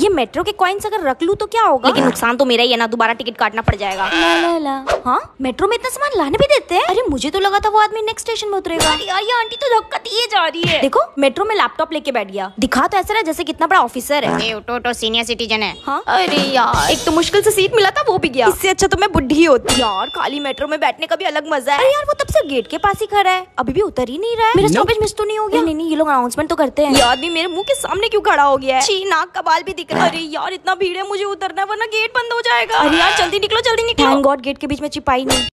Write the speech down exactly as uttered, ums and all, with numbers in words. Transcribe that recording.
ये मेट्रो के कॉइन्स अगर रख लूँ तो क्या होगा? लेकिन नुकसान तो मेरा ही है ना, दोबारा टिकट काटना पड़ जाएगा। ला ला ला। हाँ, मेट्रो में इतना सामान लाने भी देते हैं? अरे मुझे तो लगा था वो आदमी नेक्स्ट स्टेशन में उतरेगा। यार ये आंटी तो धक्का दिए जा रही है। देखो मेट्रो में लैपटॉप लेके बैठ गया, दिखा तो ऐसा रहा जैसे कितना बड़ा ऑफिसर है। उठो उठो, सीनियर सिटीजन है। हाँ? अरे यार, एक तो मुश्किल से सीट मिला था वो भी गया। इससे अच्छा तो मैं बुढ़ी होती। यार खाली मेट्रो में बैठने का भी अलग मजा है। अरे यार वो तब से गेट के पास ही खड़ा है, अभी भी उतर ही नहीं रहा है। मेरा स्टॉपेज मिस तो नहीं हो गया? नहीं नहीं, ये लोग अनाउंसमेंट तो करते हैं। ये आदमी मेरे मुंह के सामने क्यों खड़ा हो गया है? छी, नाक का बाल भी दिख रहा है। अरे यार इतना भीड़ है, मुझे उतरना है वरना गेट बंद हो जाएगा। अरे यार जल्दी निकलो जल्दी निकलो। थैंक गॉड गेट के बीच में चिपाई नहीं।